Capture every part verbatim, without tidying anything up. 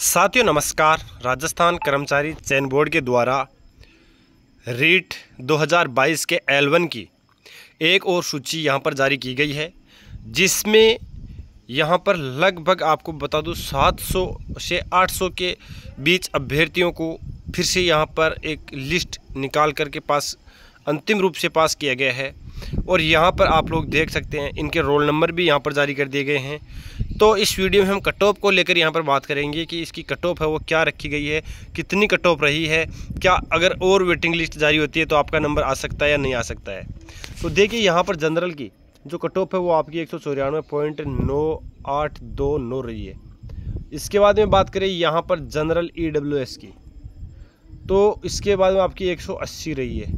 साथियों नमस्कार। राजस्थान कर्मचारी चयन बोर्ड के द्वारा रीट दो हज़ार बाईस के एल वन की एक और सूची यहां पर जारी की गई है, जिसमें यहां पर लगभग आपको बता दूं सात सौ से आठ सौ के बीच अभ्यर्थियों को फिर से यहां पर एक लिस्ट निकाल कर के पास अंतिम रूप से पास किया गया है। और यहाँ पर आप लोग देख सकते हैं इनके रोल नंबर भी यहाँ पर जारी कर दिए गए हैं। तो इस वीडियो में हम कट ऑफ को लेकर यहाँ पर बात करेंगे कि इसकी कट ऑफ है वो क्या रखी गई है, कितनी कट ऑफ रही है, क्या अगर और वेटिंग लिस्ट जारी होती है तो आपका नंबर आ सकता है या नहीं आ सकता है। तो देखिए यहाँ पर जनरल की जो कट ऑफ है वो आपकी एक सौ चौरानवे पॉइंट नौ आठ दो नौ रही है। इसके बाद में बात करें यहाँ पर जनरल ई डब्ल्यू एस की, तो इसके बाद में आपकी एक सौ अस्सी रही है।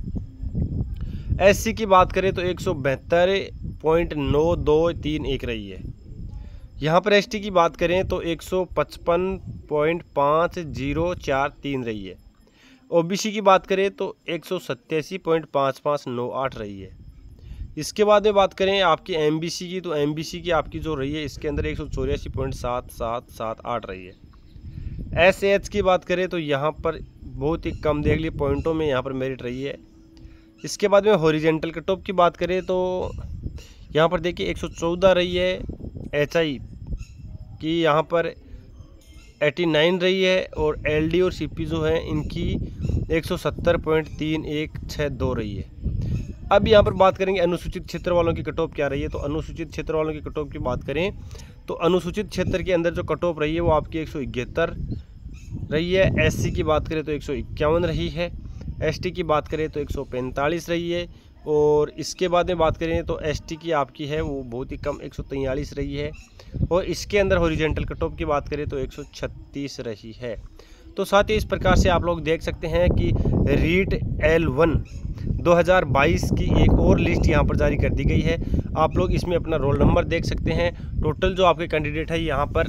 एससी की बात करें तो एक सौ बहत्तर पॉइंट नौ दो तीन एक रही है। यहाँ पर एसटी की बात करें तो एक सौ पचपन पॉइंट पाँच जीरो चार तीन रही है। ओबीसी की बात करें तो एक सौ सत्तासी पॉइंट पाँच पाँच नौ आठ रही है। इसके बाद में बात करें आपकी एमबीसी की, तो एमबीसी की आपकी जो रही है इसके अंदर एक सौ चौरासी पॉइंट सात सात सात आठ रही है। एसएच की बात करें तो यहाँ पर बहुत ही कम देख लिए पॉइंटों में यहाँ पर मेरिट रही है। इसके बाद में हॉरिजेंटल कट ऑफ की बात करें तो यहाँ पर देखिए एक सौ चौदह रही है। एचआई की यहाँ पर नवासी रही है और एलडी और सीपी जो है इनकी एक सौ सत्तर पॉइंट तीन एक छः दो रही है। अब यहाँ पर बात करेंगे अनुसूचित क्षेत्र वालों की कट ऑफ क्या रही है। तो अनुसूचित क्षेत्र वालों की कट ऑफ की बात करें तो अनुसूचित क्षेत्र के अंदर जो कट ऑफ रही है वो आपकी एक सौ इकहत्तर रही है। एससी की बात करें तो एक सौ इक्यावन रही है। एसटी की बात करें तो एक सौ पैंतालीस रही है। और इसके बाद में बात करें तो एसटी की आपकी है वो बहुत ही कम एक सौ तैंतालीस रही है। और इसके अंदर हॉरिजेंटल कट ऑफ की बात करें तो एक सौ छत्तीस रही है। तो साथ ही इस प्रकार से आप लोग देख सकते हैं कि रीट एल वन दो हज़ार बाईस की एक और लिस्ट यहाँ पर जारी कर दी गई है। आप लोग इसमें अपना रोल नंबर देख सकते हैं। टोटल जो आपके कैंडिडेट है यहाँ पर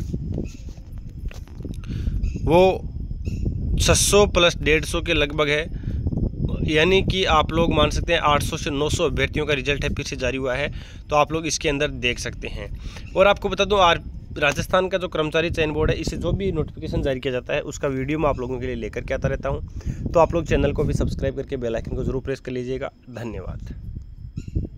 वो छह सौ प्लस डेढ़ सौ के लगभग है, यानी कि आप लोग मान सकते हैं आठ सौ से नौ सौ अभ्यर्थियों का रिजल्ट है फिर से जारी हुआ है। तो आप लोग इसके अंदर देख सकते हैं। और आपको बता दूं आर राजस्थान का जो कर्मचारी चयन बोर्ड है इससे जो भी नोटिफिकेशन जारी किया जाता है उसका वीडियो मैं आप लोगों के लिए लेकर के आता रहता हूं। तो आप लोग चैनल को भी सब्सक्राइब करके बेल आइकन को जरूर प्रेस कर लीजिएगा। धन्यवाद।